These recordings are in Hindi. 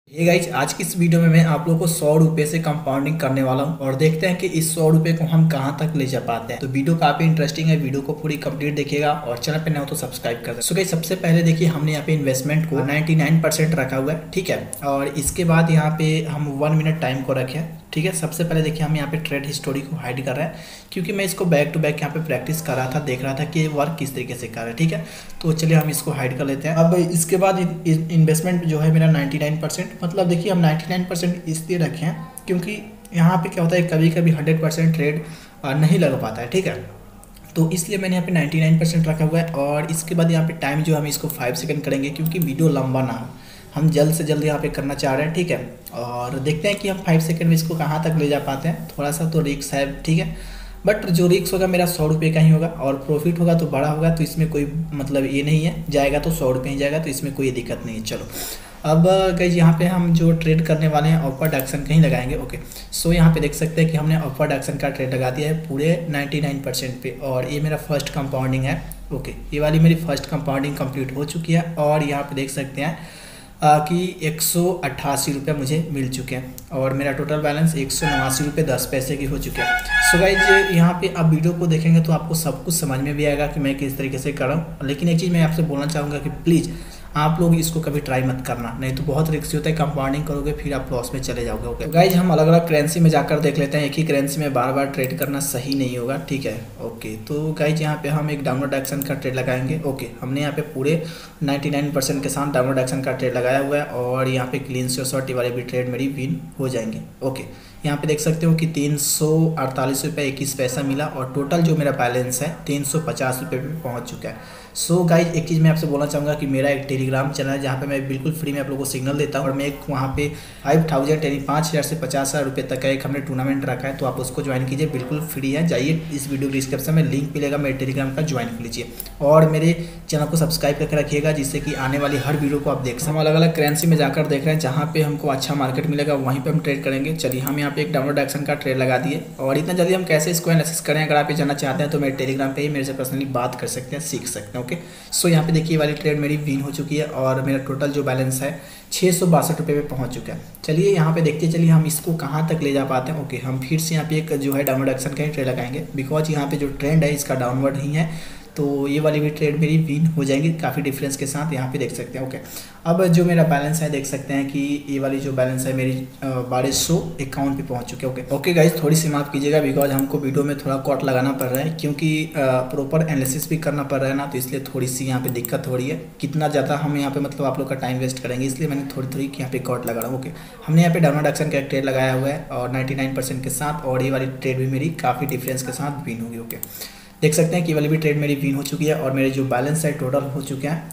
ये गाइज आज की इस वीडियो में मैं आप लोगों को 100 रुपये से कंपाउंडिंग करने वाला हूँ और देखते हैं कि इस 100 रुपये को हम कहाँ तक ले जा पाते हैं। तो वीडियो काफी इंटरेस्टिंग है, वीडियो को पूरी कंप्लीट देखिएगा और चैनल पे नया हो तो सब्सक्राइब कर दें। सो गाइज सबसे पहले देखिए हमने यहाँ पे इन्वेस्टमेंट को 99% रखा हुआ है, ठीक है। और इसके बाद यहाँ पे हम 1 मिनट टाइम को रखे हैं, ठीक है। सबसे पहले देखिए हम यहाँ पे ट्रेड हिस्टोरी को हाइड कर रहे हैं क्योंकि मैं इसको बैक टू बैक यहाँ पे प्रैक्टिस कर रहा था, देख रहा था कि वर्क किस तरीके से कर रहा है, ठीक है। तो चलिए हम इसको हाइड कर लेते हैं। अब इसके बाद इन्वेस्टमेंट जो है मेरा 99%, मतलब देखिए हम 99% इसलिए रखे हैं क्योंकि यहाँ पे क्या होता है कभी कभी 100% ट्रेड नहीं लग पाता है, ठीक है। तो इसलिए मैंने यहाँ पे 99% रखा हुआ है। और इसके बाद यहाँ पे टाइम जो हम इसको 5 सेकंड करेंगे क्योंकि वीडियो लंबा ना हो, हम जल्द से जल्द यहाँ पे करना चाह रहे हैं, ठीक है। और देखते हैं कि हम 5 सेकंड में इसको कहाँ तक ले जा पाते हैं। थोड़ा सा तो रिस्क है, ठीक है, बट जो रिस्क होगा मेरा 100 रुपये का ही होगा और प्रॉफिट होगा तो बड़ा होगा, तो इसमें कोई मतलब ये नहीं है, जाएगा तो 100 रुपये ही जाएगा, तो इसमें कोई दिक्कत नहीं है। चलो अब गाइस यहाँ पे हम जो ट्रेड करने वाले हैं अपवर्ड एक्शन कहीं लगाएंगे, ओके। सो यहाँ पे देख सकते हैं कि हमने अपवर्ड एक्शन का ट्रेड लगा दिया है पूरे 99% पे और ये मेरा फर्स्ट कंपाउंडिंग है, ओके। ये वाली मेरी फर्स्ट कंपाउंडिंग कंप्लीट हो चुकी है और यहाँ पे देख सकते हैं कि 188 रुपये मुझे मिल चुके हैं और मेरा टोटल बैलेंस 189 रुपये 10 पैसे की हो चुके हैं। सो गाइज यहाँ पे आप वीडियो को देखेंगे तो आपको सब कुछ समझ में भी आएगा कि मैं किस तरीके से कर रहा हूँ। लेकिन एक चीज़ मैं आपसे बोलना चाहूँगा कि प्लीज़ आप लोग इसको कभी ट्राई मत करना, नहीं तो बहुत रिस्क होता है, कंपाउंडिंग करोगे फिर आप लॉस में चले जाओगे, ओके। गाइज हम अलग अलग करेंसी में जाकर देख लेते हैं, एक ही करेंसी में बार बार ट्रेड करना सही नहीं होगा, ठीक है, ओके। तो गाइज यहाँ पे हम एक डाउनवर्ड एक्शन का ट्रेड लगाएंगे, ओके। हमने यहाँ पे पूरे 99% के साथ डाउनवर्ड एक्शन का ट्रेड लगाया हुआ है और यहाँ पे क्लीन शॉर्ट वाले भी ट्रेड मेरी विन हो जाएंगे, ओके। यहाँ पे देख सकते हो कि 348 रुपये 21 पैसा मिला और टोटल जो मेरा बैलेंस है 350 रुपये पे पहुँच चुका है। सो गाइज एक चीज़ मैं आपसे बोलना चाहूँगा कि मेरा एक टेलीग्राम चैनल है जहाँ पे मैं बिल्कुल फ्री में आप लोगों को सिग्नल देता हूँ और मैं एक वहाँ पे 5000 यानी 5000 से 50,000 रुपये तक का एक हमने टूर्नामेंट रखा है, तो आप उसको ज्वाइन कीजिए, बिल्कुल फ्री है। जाइए इस वीडियो डिस्क्रिप्शन में लिंक मिलेगा मेरे टेलीग्राम का, ज्वाइन कर लीजिए और मेरे चैनल को सब्सक्राइब करके रखिएगा जिससे कि आने वाली हर वीडियो को आप देख सकें। हम अलग अलग करेंसी में जाकर देख रहे हैं जहाँ पे हमको अच्छा मार्केट मिलेगा वहीं पर हम ट्रेड करेंगे। चलिए हम यहाँ पे एक डाउनवर्ड एक्शन का ट्रेड लगा दिए और इतना जल्दी हम कैसे इसको एनालिसिस करें, अगर आप ये जानना चाहते हैं तो मेरे टेलीग्राम पे ही मेरे से पर्सनली बात कर सकते हैं, सीख सकते हैं, ओके। सो यहाँ पे देखिए वाली ट्रेड मेरी विन हो चुकी है और मेरा टोटल जो बैलेंस है 662 रुपये पे पहुंच चुका है। चलिए यहाँ पे देखते चलिए हम इसको कहाँ तक ले जा पाते हैं, ओके। हम फिर से यहाँ पे एक जो है डाउनवर्ड एक्शन का ही ट्रेड लगाएंगे बिकॉज यहाँ पे जो ट्रेंड है इसका डाउनवर्ड ही है, तो ये वाली भी ट्रेड मेरी विन हो जाएगी काफ़ी डिफरेंस के साथ, यहाँ पे देख सकते हैं, ओके। अब जो मेरा बैलेंस है देख सकते हैं कि ये वाली जो बैलेंस है मेरी 1251 पे पहुंच चुके, ओके। ओके गाइज थोड़ी सी माफ़ कीजिएगा बिकॉज हमको वीडियो में थोड़ा कट लगाना पड़ रहा है क्योंकि प्रॉपर एनालिसिस भी करना पड़ रहा है ना, तो इसलिए थोड़ी सी यहाँ पे दिक्कत हो रही है। कितना ज़्यादा हम यहाँ पे मतलब आप लोग का टाइम वेस्ट करेंगे, इसलिए मैंने थोड़ी थोड़ी यहाँ पे कट लगा रहा हूँ, ओके। हमने यहाँ पे डाउनवर्ड एक्शन का एक ट्रेड लगाया हुआ है और 99% के साथ और ये वाली ट्रेड भी मेरी काफ़ी डिफरेंस के साथ विन होगी, ओके। देख सकते हैं कि वाली भी ट्रेड मेरी विन हो चुकी है और मेरे जो बैलेंस है टोटल हो चुके हैं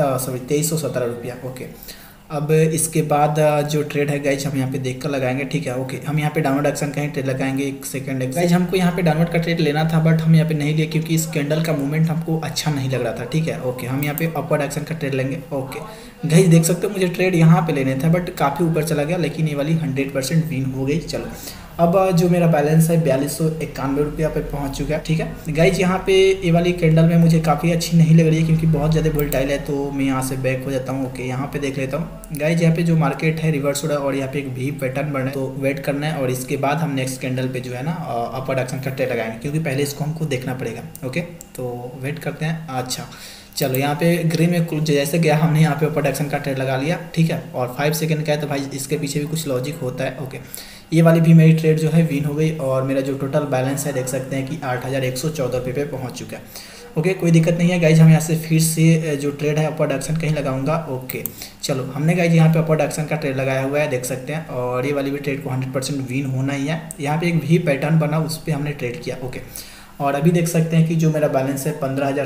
2317 रुपया, ओके। अब इसके बाद जो ट्रेड है गाइज हम यहाँ पे देख कर लगाएंगे, ठीक है, ओके। हम यहाँ पे डाउनवर्ड एक्शन का ही ट्रेड लगाएंगे, एक सेकंड गाइज। हमको यहाँ पे डाउनवर्ड का ट्रेड लेना था बट हम यहाँ पे नहीं लिए क्योंकि इस कैंडल का मूवमेंट हमको अच्छा नहीं लग रहा था, ठीक है, ओके। हम यहाँ पे अपवर्ड एक्शन का ट्रेड लेंगे, ओके। गाइज देख सकते हो मुझे ट्रेड यहाँ पे लेने था बट काफ़ी ऊपर चला गया, लेकिन ये वाली 100% विन हो गई। चलो अब जो मेरा बैलेंस है 4291 रुपया पे पहुंच चुका है, ठीक है गाइज। यहाँ पे ये वाली कैंडल में मुझे काफ़ी अच्छी नहीं लग रही है क्योंकि बहुत ज़्यादा वोलेटाइल है, तो मैं यहाँ से बैक हो जाता हूँ, ओके। यहाँ पे देख लेता हूँ गाइज, यहाँ पे जो मार्केट है रिवर्स हो रहा है और यहाँ पे एक भी पैटर्न बना है, तो वेट करना है और इसके बाद हम नेक्स्ट कैंडल पे जो है ना अपवर्ड एक्शन का ट्रेड लगाएंगे क्योंकि पहले इसको हमको देखना पड़ेगा, ओके। तो वेट करते हैं। अच्छा चलो यहाँ पे ग्रे में जैसे गया हमने यहाँ पे अपवर्ड एक्शन का ट्रेड लगा लिया, ठीक है, और 5 सेकंड का है तो भाई इसके पीछे भी कुछ लॉजिक होता है, ओके। ये वाली भी मेरी ट्रेड जो है विन हो गई और मेरा जो टोटल बैलेंस है देख सकते हैं कि 8114 रुपये पे पहुँच चुका है, ओके। कोई दिक्कत नहीं है गाइज, हम यहाँ से फिर से जो ट्रेड है अपवर्ड एक्शन कहीं लगाऊंगा, ओके। चलो हमने गाइज यहाँ पे अपवर्ड एक्शन का ट्रेड लगाया हुआ है, देख सकते हैं, और ये वाली भी ट्रेड को 100% विन होना ही है। यहाँ पे एक भी पैटर्न बना उस पर हमने ट्रेड किया, ओके। और अभी देख सकते हैं कि जो मेरा बैलेंस है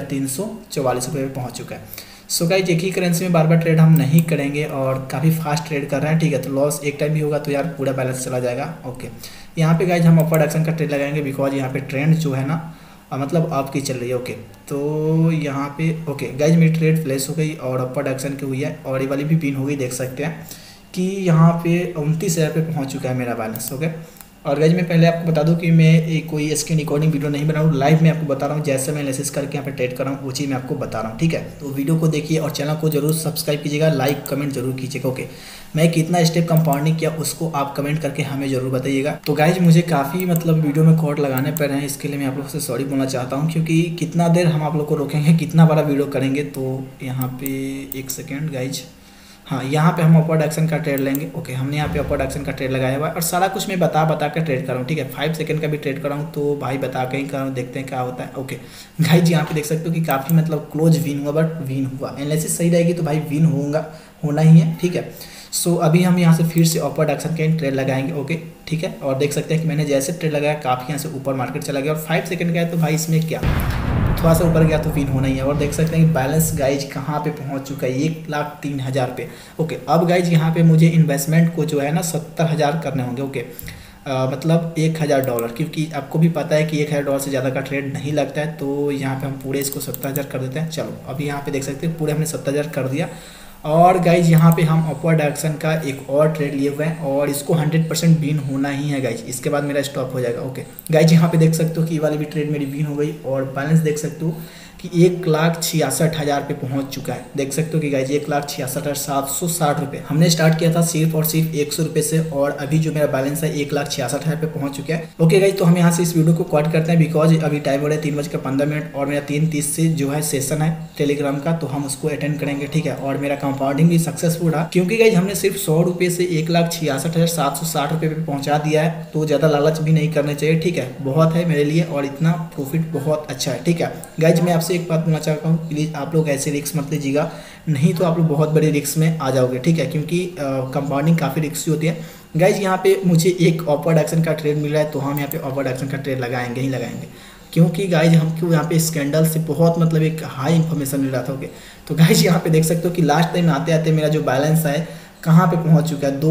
15,344 रुपये पे पहुँच चुका है। सो गाइज एक ही करेंसी में बार बार ट्रेड हम नहीं करेंगे और काफ़ी फास्ट ट्रेड कर रहे हैं, ठीक है, तो लॉस एक टाइम भी होगा तो यार पूरा बैलेंस चला जाएगा, ओके। यहाँ पे गाइज हम अपवर्ड एक्शन का ट्रेड लगाएंगे बिकॉज यहाँ पे ट्रेंड जो है ना मतलब आपकी चल रही है, ओके। तो यहाँ पे ओके गाइज मेरी ट्रेड फ्लैश हो गई और अपवर्ड एक्शन की हुई है और ये वाली भी पिन हो गई, देख सकते हैं कि यहाँ पे 29,000 पे पहुँच चुका है मेरा बैलेंस, ओके। और गाइज मैं पहले आपको बता दूं कि मैं कोई स्क्रीन रिकॉर्डिंग वीडियो नहीं बना रहा हूँ, लाइव में आपको बता रहा हूँ, जैसे मैं एनालिसिस करके यहाँ पे ट्रेड कर रहा हूँ वो चीज़ मैं आपको बता रहा हूँ, ठीक है। तो वीडियो को देखिए और चैनल को जरूर सब्सक्राइब कीजिएगा, लाइक कमेंट जरूर कीजिएगा, ओके। मैं कितना स्टेप कंपाउंडिंग किया उसको आप कमेंट करके हमें जरूर बताइएगा। तो गाइज मुझे काफ़ी मतलब वीडियो में कोड लगाने पड़ रहे हैं, इसके लिए मैं आप लोगों से सॉरी बोलना चाहता हूँ, क्योंकि कितना देर हम आप लोग को रोकेंगे, कितना बड़ा वीडियो करेंगे। तो यहाँ पे एक सेकेंड गाइज, हाँ यहाँ पे हम अपवर्ड एक्शन का ट्रेड लेंगे, ओके। हमने यहाँ पे अपवर्ड एक्शन का ट्रेड लगाया हुआ है और सारा कुछ मैं बता कर ट्रेड कर रहा हूँ, ठीक है। 5 सेकंड का भी ट्रेड कर रहा हूँ तो भाई बता के ही कर रहा हूँ, देखते हैं क्या होता है, ओके। गाइज यहाँ पे देख सकते हो कि काफ़ी मतलब क्लोज विन हुआ, बट विन हुआ। एनालिसिस सही रहेगी तो भाई विन होना ही है, ठीक है। सो अभी हम यहाँ से फिर से अपवर्ड एक्शन का ट्रेड लगाएंगे, ओके, ठीक है। और देख सकते हैं कि मैंने जैसे ट्रेड लगाया काफ़ी यहाँ से ऊपर मार्केट चला गया और 5 सेकंड का है तो भाई इसमें क्या थोड़ा सा ऊपर गया तो विन होना ही है। और देख सकते हैं कि बैलेंस गाइज कहाँ पे पहुँच चुका है, 1,03,000 पे, ओके। अब गाइज यहाँ पे मुझे इन्वेस्टमेंट को जो है ना 70,000 करने होंगे, ओके। मतलब $1,000, क्योंकि आपको भी पता है कि $1,000 से ज़्यादा का ट्रेड नहीं लगता है। तो यहाँ पे हम पूरे इसको 70,000 कर देते हैं। चलो अभी यहाँ पे देख सकते हैं पूरे हमने 70,000 कर दिया। और गाइज यहाँ पे हम अपवर्ड एक्शन का एक और ट्रेड लिए हुए हैं और इसको 100% विन होना ही है गाइज, इसके बाद मेरा स्टॉप हो जाएगा, ओके। गाइज यहाँ पे देख सकते हो कि ये वाली भी ट्रेड मेरी विन हो गई और बैलेंस देख सकते हो कि 1,66,000 पे पहुंच चुका है। देख सकते हो कि गाइज 1,66,760 रुपये हमने स्टार्ट किया था सिर्फ और सिर्फ 100 रुपये से, और अभी जो मेरा बैलेंस है 1,66,000 पे पहुंच चुका है, ओके गाइज। तो हम यहाँ से इस वीडियो को कट करते हैं, बिकॉज अभी टाइम हो रहा है 3:15 और मेरा 3:30 से जो है सेशन है टेलीग्राम का, तो हम उसको अटेंड करेंगे, ठीक है। और मेरा कंपाउंडिंग भी सक्सेसफुल रहा, क्योंकि गाइज हमने सिर्फ 100 रुपये से 1,66,760 रुपये पे पहुँचा दिया है। तो ज़्यादा लालच भी नहीं करने चाहिए, ठीक है। बहुत है मेरे लिए और इतना प्रॉफिट बहुत अच्छा है, ठीक है। गाइज मैं आपसे एक बात बोलना चाहता हूँ, प्लीज़ आप लोग ऐसे रिस्क मत लीजिएगा, नहीं तो आप लोग बहुत बड़े रिस्क में आ जाओगे, ठीक है। क्योंकि कंपाउंडिंग काफ़ी रिस्की होती है। गाइज यहाँ पे मुझे एक अपवर्ड एक्शन का ट्रेड मिल रहा है तो हम यहाँ पे अपवर्ड एक्शन का ट्रेड लगाएंगे ही लगाएंगे, क्योंकि गाइज हमको यहाँ पे स्कैंडल से बहुत मतलब एक हाई इन्फॉर्मेशन मिल रहा था, ओके। तो गाइज यहाँ पे देख सकते हो कि लास्ट टाइम आते आते मेरा जो बैलेंस है कहाँ पे पहुँच चुका है,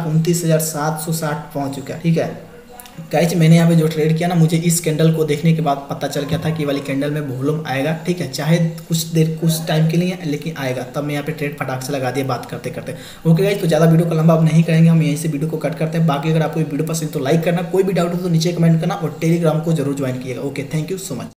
2,29,760 पहुँच चुका है, ठीक है। गाइज मैंने यहाँ पे जो ट्रेड किया ना, मुझे इस कैंडल को देखने के बाद पता चल गया था कि वाली कैंडल में वॉल्यूम आएगा, ठीक है। चाहे कुछ टाइम के लिए लेकिन आएगा, तब मैं यहाँ पे ट्रेड फटाक से लगा दिया बात करते करते, ओके गाइज। तो ज़्यादा वीडियो को लंबा अब नहीं करेंगे, हम यहीं से वीडियो को कट करते हैं। बाकी अगर आपको वीडियो पसंद तो लाइक करना, कोई भी डाउट हो तो नीचे कमेंट करना और टेलीग्राम को जरूर ज्वाइन कीजिएगा, okay. Thank you so much.